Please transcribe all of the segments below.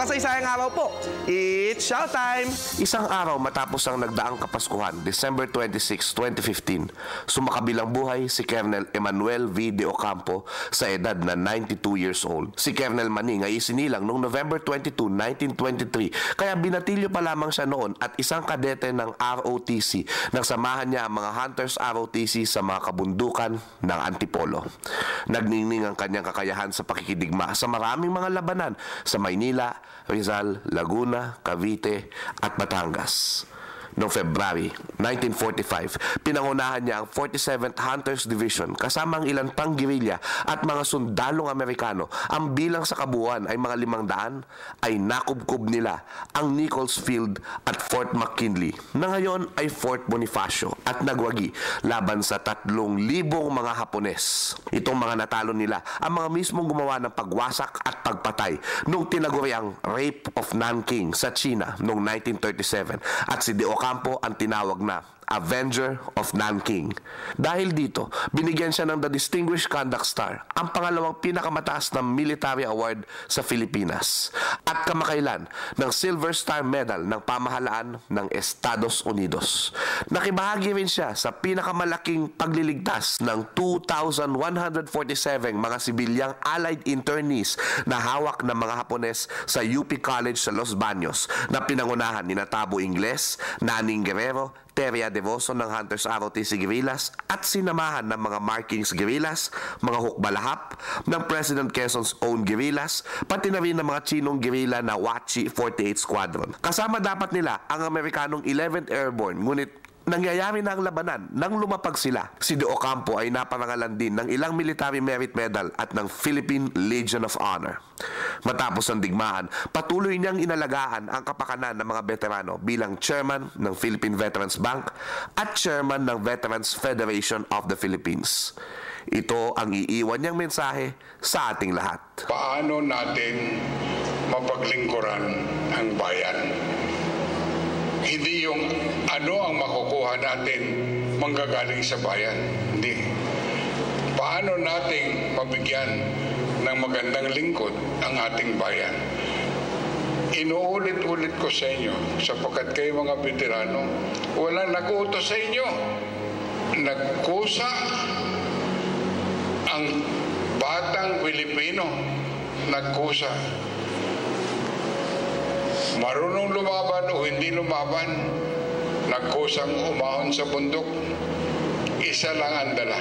Masaysayang araw po. It's showtime! Isang araw matapos ang nagdaang Kapaskuhan, December 26, 2015, sumakabilang buhay si Colonel Emmanuel V. De Ocampo sa edad na 92 years old. Si Colonel Maning ay isinilang noong November 22, 1923, kaya binatilyo pa lamang siya noon at isang kadete ng ROTC nang samahan niya ang mga Hunters ROTC sa mga kabundukan ng Antipolo. Nagningning ang kanyang kakayahan sa pakikidigma sa maraming mga labanan sa Maynila, Rizal, Laguna, Cavite at Batangas. Noong February 1945, pinangunahan niya ang 47th Hunters Division kasama ang ilan pang gerilya at mga sundalong Amerikano. Ang bilang sa kabuuan ay mga 500 ay nakubkob nila ang Nichols Field at Fort McKinley na ngayon ay Fort Bonifacio at nagwagi laban sa 3,000 mga Hapones. Itong mga natalo nila ang mga mismong gumawa ng pagwasak at pagpatay nung tinaguriang Rape of Nanking sa China noong 1937 at si De Ocampo ang tinawag na Avenger of Nanking. Dahil dito, binigyan siya ng the Distinguished Conduct Star, ang pangalawang pinakamataas na military award sa Pilipinas, at kamakailan ng Silver Star Medal ng pamahalaan ng Estados Unidos. Nakibahagi rin siya sa pinakamalaking pagliligtas ng 2,147 mga sibilyang Allied internees na hawak ng mga Hapones sa UP College sa Los Baños na pinangunahan ni Tabo Ingles, Naning Guerrero, Teria Devoso ng Hunters ROTC Guerrillas at sinamahan ng mga Markings Guerrillas, mga Hukbalahap, ng President Quezon's own guerrillas, pati na rin ng mga Chinong guerrilla na Wachi 48 Squadron. Kasama dapat nila ang Amerikanong 11th Airborne, ngunit nangyayari na ang labanan nang lumapag sila. Si De Ocampo ay naparangalan din ng ilang Military Merit Medal at ng Philippine Legion of Honor. Matapos ang digmaan, patuloy niyang inalagaan ang kapakanan ng mga veterano bilang chairman ng Philippine Veterans Bank at chairman ng Veterans Federation of the Philippines. Ito ang iiwan niyang mensahe sa ating lahat. Paano natin mapaglingkuran ang bayan? Hindi yung ano ang makukuha natin manggagaling sa bayan. Hindi. Paano nating mabigyan ng magandang lingkod ang ating bayan? Inuulit-ulit ko sa inyo, sapagkat kayo mga veterano, walang nag-uutos sa inyo. Nagkusa ang batang Pilipino. Nagkusa. Marunong lumaban o hindi lumaban, nagkusang umahon sa bundok, isa lang ang dala.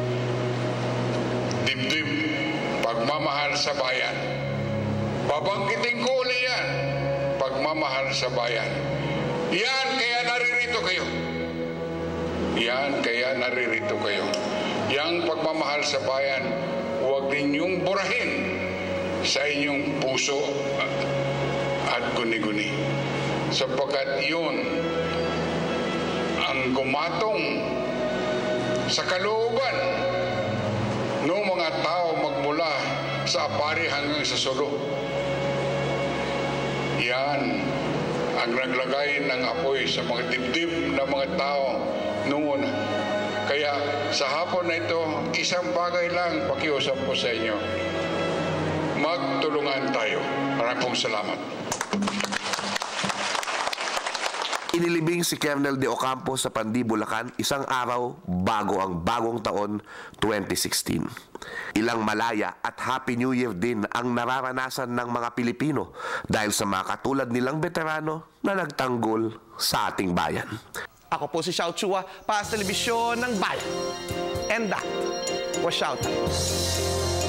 Dibdib, pagmamahal sa bayan. Babanggitin ko uli yan, pagmamahal sa bayan. Yan kaya naririto kayo. Yan kaya naririto kayo. Yang pagmamahal sa bayan, huwag ninyong burahin sa inyong puso at guni-guni, sapagkat yun ang gumatong sa kalooban ng mga tao magmula sa Apari hanggang sa Sulu. Yan ang naglagay ng apoy sa mga dibdib ng mga tao noon. Kaya sa hapon na ito, isang bagay lang pakiusap ko sa inyo. Magtulungan tayo. Maraming pong salamat. Inilibing si Colonel De Ocampo sa Pandi, Bulacan isang araw bago ang bagong taon 2016. Ilang malaya at Happy New Year din ang nararanasan ng mga Pilipino dahil sa mga katulad nilang veterano na nagtanggol sa ating bayan. Ako po si Xiao Chua para sa Telebisyon ng Bayan. And that was Showtime.